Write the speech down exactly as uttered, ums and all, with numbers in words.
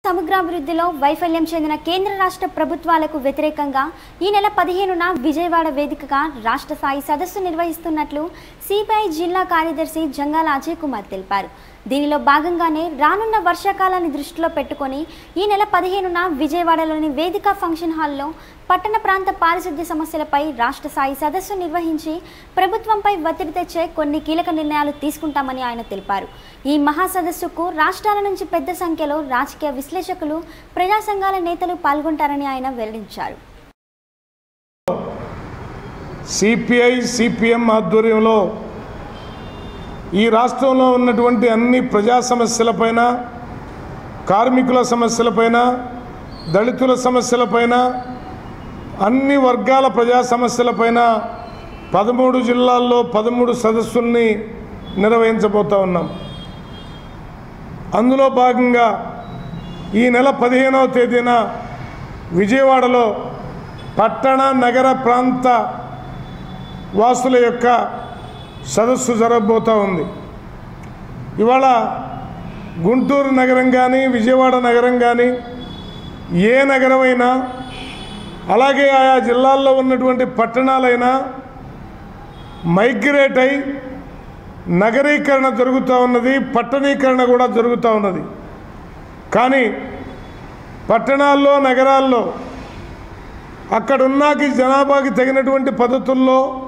సమగ్రాభివృద్ధిలో వైఫల్యం చెందిన కేంద్ర రాష్ట్ర ప్రభుత్వాలకు వ్యతిరేకంగా ఈ నెల పదిహేనున విజయవాడ వేదికగా రాష్ట్ర స్థాయి సదస్సు నిర్వహిస్తున్నట్లు సిపిఐ జిల్లా కార్యదర్శి జంగాల అజయ్ కుమార్ తెలిపారు. దీనిలో భాగంగానే రానున్న వర్షాకాలాన్ని దృష్టిలో పెట్టుకొని ఈ నెల పదిహేనున విజయవాడలోని వేదిక ఫంక్షన్ హాల్లో పట్టణ ప్రాంత పారిశుద్ధ్య సమస్యలపై రాష్ట్ర స్థాయి సదస్సు నిర్వహించి ప్రభుత్వంపై ఒత్తిడి తెచ్చే కొన్ని కీలక నిర్ణయాలు తీసుకుంటామని ఆయన తెలిపారు. ఈ మహా సదస్సుకు రాష్ట్రాల నుంచి పెద్ద సంఖ్యలో రాజకీయ విశ్లేషకులు, ప్రజా సంఘాల నేతలు పాల్గొంటారని ఆయన వెల్లడించారు. సిపిఐ సిపిఎం ఆధ్వర్యంలో ఈ రాష్ట్రంలో ఉన్నటువంటి అన్ని ప్రజా సమస్యలపైన, కార్మికుల సమస్యలపైన, దళితుల సమస్యలపైన, అన్ని వర్గాల ప్రజా సమస్యలపైన పదమూడు జిల్లాల్లో పదమూడు సదస్సుల్ని నిర్వహించబోతూ ఉన్నాం. అందులో భాగంగా ఈ నెల పదిహేనవ తేదీన విజయవాడలో పట్టణ నగర ప్రాంత వాసుల యొక్క సదస్సు జరగబోతూ ఉంది. ఇవాళ గుంటూరు నగరం కానీ, విజయవాడ నగరం కానీ, ఏ నగరమైనా, అలాగే ఆయా జిల్లాల్లో ఉన్నటువంటి పట్టణాలైనా మైగ్రేట్ అయి నగరీకరణ జరుగుతూ ఉన్నది, పట్టణీకరణ కూడా జరుగుతూ ఉన్నది. కానీ పట్టణాల్లో, నగరాల్లో అక్కడున్నాకి జనాభాకి తగినటువంటి పద్ధతుల్లో